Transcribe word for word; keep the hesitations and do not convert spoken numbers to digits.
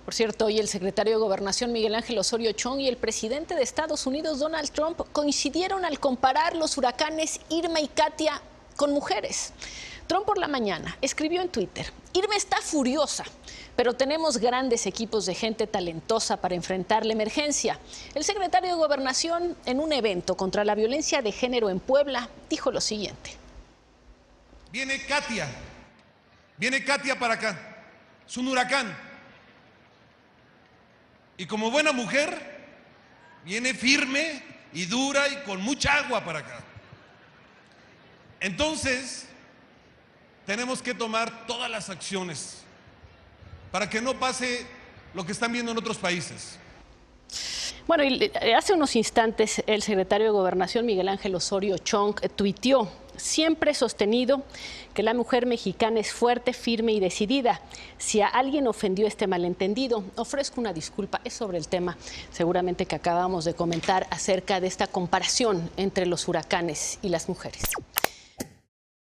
Por cierto, hoy el secretario de Gobernación Miguel Ángel Osorio Chong y el presidente de Estados Unidos Donald Trump coincidieron al comparar los huracanes Irma y Katia con mujeres. Trump por la mañana escribió en Twitter: Irma está furiosa, pero tenemos grandes equipos de gente talentosa para enfrentar la emergencia. El secretario de Gobernación, en un evento contra la violencia de género en Puebla, dijo lo siguiente: Viene Katia, viene Katia para acá, es un huracán. Y como buena mujer, viene firme y dura y con mucha agua para acá. Entonces, tenemos que tomar todas las acciones para que no pase lo que están viendo en otros países. Bueno, y hace unos instantes el secretario de Gobernación Miguel Ángel Osorio Chong tuiteó: siempre he sostenido que la mujer mexicana es fuerte, firme y decidida. Si a alguien ofendió este malentendido, ofrezco una disculpa. Es sobre el tema seguramente que acabamos de comentar acerca de esta comparación entre los huracanes y las mujeres.